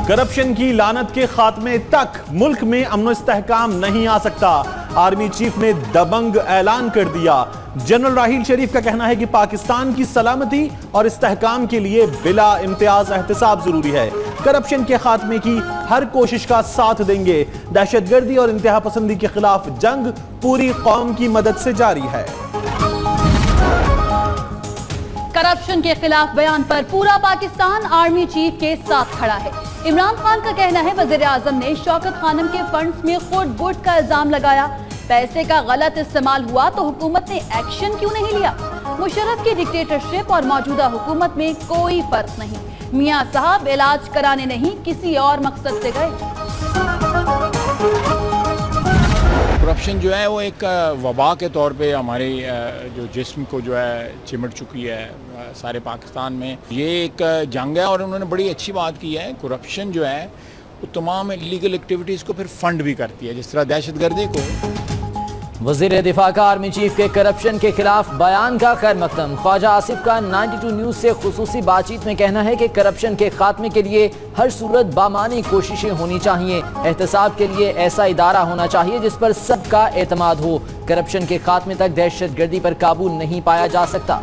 Corruption की लानत के खात्मे तक मुल्क में अमन इस्तेहकाम नहीं आ सकता। आर्मी चीफ ने दबंग ऐलान कर दिया। जनरल राहील शरीफ का कहना है कि पाकिस्तान की सलामती और इस्तेहकाम के लिए बिला इम्तियाज एहतसाब जरूरी है। करप्शन के खात्मे की हर कोशिश का साथ देंगे। दहशतगर्दी और इंतहा पसंदी के खिलाफ जंग पूरी कौम की मदद से जारी है। करप्शन के खिलाफ बयान पर पूरा पाकिस्तान आर्मी चीफ के साथ खड़ा है। इमरान खान का कहना है वजीर आजम ने शौकत खानम के फंड्स में खुद बुट का इल्जाम लगाया। पैसे का गलत इस्तेमाल हुआ तो हुकूमत ने एक्शन क्यों नहीं लिया। मुशर्रफ की डिक्टेटरशिप और मौजूदा हुकूमत में कोई फर्क नहीं। मियां साहब इलाज कराने नहीं किसी और मकसद से गए। करप्शन जो है वो एक वबा के तौर पे हमारे जो जिस्म को जो है चिमट चुकी है सारे पाकिस्तान में। ये एक जंग है और उन्होंने बड़ी अच्छी बात की है। करप्शन जो है वो तमाम इलीगल एक्टिविटीज़ को फिर फंड भी करती है, जिस तरह दहशतगर्दी को। वज़ीर दिफा का आर्मी चीफ के करप्शन के खिलाफ बयान का खैर मकदम। ख्वाजा आसिफ का 92 न्यूज़ से खुसूसी बातचीत में कहना है कि करप्शन के खात्मे के लिए हर सूरत बामानी कोशिशें होनी चाहिए। एहतसाब के लिए ऐसा इदारा होना चाहिए जिस पर सबका एतमाद हो। करप्शन के खात्मे तक दहशतगर्दी पर काबू नहीं पाया जा सकता।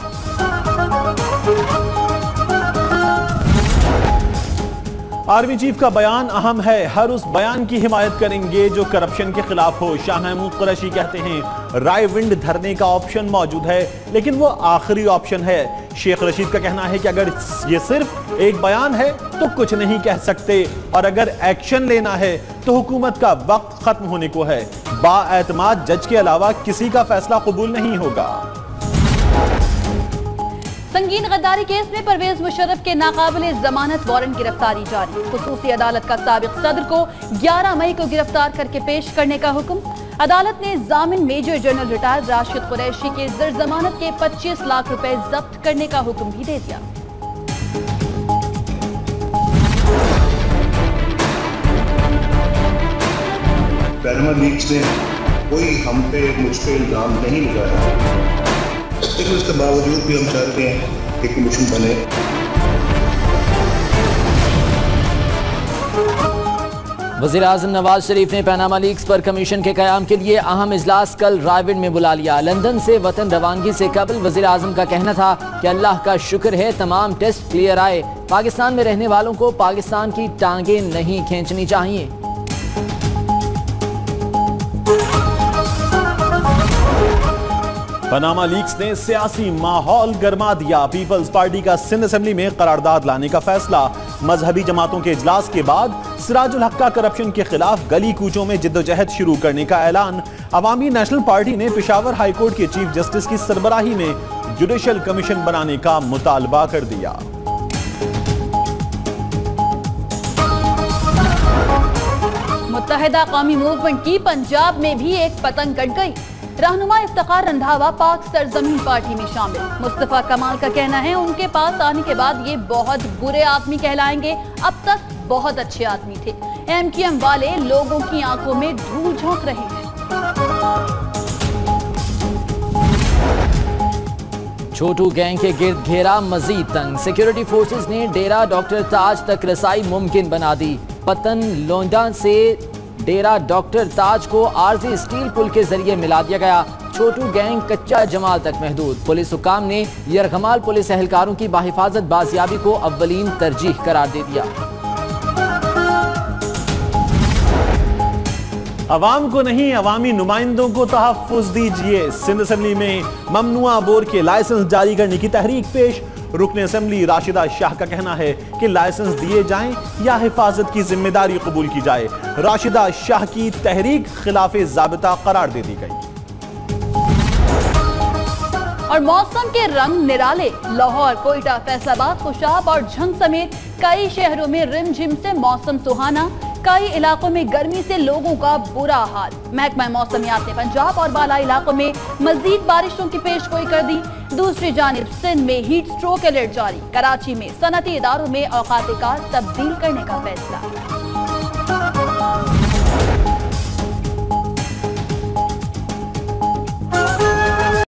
आर्मी चीफ का बयान अहम है। हर उस बयान की हिमायत करेंगे जो करप्शन के खिलाफ हो। शाह महमूद कुरैशी कहते हैं राय विंड धरने का ऑप्शन मौजूद है, लेकिन वो आखिरी ऑप्शन है। शेख रशीद का कहना है कि अगर ये सिर्फ एक बयान है तो कुछ नहीं कह सकते, और अगर एक्शन लेना है तो हुकूमत का वक्त खत्म होने को है। बाएतमाद जज के अलावा किसी का फैसला कबूल नहीं होगा। संगीन गद्दारी केस में परवेज मुशर्रफ के नाकाबिले जमानत वारंट गिरफ्तारी जारी। खुसूसी अदालत का साबिक सदर को 11 मई को गिरफ्तार करके पेश करने का हुक्म। अदालत ने जामिन major general retired Rashid Qureshi के ज़र जमानत के 25 लाख रुपए जब्त करने का हुक्म भी दे दिया। पैनामा लीक्स ने कोई हम पे मुझ पे इल्जाम नहीं लगाया, लेकिन उसके बावजूद भी हम चाहते हैं कि कमीशन बने। वज़ीर आज़म नवाज शरीफ ने पैनामा लीक्स पर कमीशन के क़याम के लिए अहम इजलास कल रायविंड में बुला लिया। लंदन से वतन रवानगी से कबल वज़ीर आज़म का कहना था कि अल्लाह का शुक्र है तमाम टेस्ट क्लियर आए। पाकिस्तान में रहने वालों को पाकिस्तान की टांगें नहीं खींचनी चाहिए। पनामा लीक्स ने सियासी माहौल गरमा दिया। पीपल्स पार्टी का सिंध असेंबली में करारदाद लाने का फैसला। मजहबी जमातों के इजलास के बाद सिराजुल हक का करप्शन के खिलाफ गली कूचों में जिद्दोजहद शुरू करने का ऐलान। अवामी नेशनल पार्टी ने पेशावर हाई कोर्ट के चीफ जस्टिस की सरबराही में जुडिशल कमीशन बनाने का मुतालबा कर दिया। मुत्तहिदा कौमी मूवमेंट की पंजाब में भी एक पतंग कट गई। रहनुमा इफ्तिखार रंधावा पाक सरजमीन पार्टी में शामिल। मुस्तफा कमाल का कहना है उनके पास आने के बाद ये बहुत बुरे आदमी कहलाएंगे, अब तक बहुत अच्छे आदमी थे। MQM वाले लोगों की आंखों में धूल झोंक रहे हैं। छोटू गैंग के गिर्द घेरा मजीद तंग। सिक्योरिटी फोर्सेस ने डेरा डॉक्टर ताज तक रसाई मुमकिन बना दी। पतन लोंडा से डेरा डॉक्टर ताज को आरजी स्टील पुल के जरिए मिला दिया गया। छोटू गैंग कच्चा जमाल तक महदूद। पुलिस हुकाम ने यरगमाल पुलिस एहलकारों की बाहिफाजत बाजियाबी को अव्वलीन तरजीह करार दे दिया। अवाम को नहीं, अवामी नुमाइंदों को तहफ्फुज दीजिए। सिंध असेंबली में ममनुआ बोर के लाइसेंस जारी करने की तहरीक पेश। रुकन असेंबली राशिदा शाह का कहना है कि लाइसेंस दिए जाएं या हिफाजत की जिम्मेदारी कबूल की जाए। राशिदा शाह की तहरीक खिलाफे ज़ाबिता करार दे दी गई। और मौसम के रंग निराले। लाहौर, कोयटा, फैसलाबाद, खुशाब और झंग समेत कई शहरों में रिमझिम से मौसम सुहाना। कई इलाकों में गर्मी से लोगों का बुरा हाल। महकमा मौसमियात ने पंजाब और बाला इलाकों में मजीद बारिशों की पेशगोई कर दी। दूसरी जानिब सिंध में हीट स्ट्रोक अलर्ट जारी। कराची में सनती इदारों में औकात कार तब्दील करने का फैसला।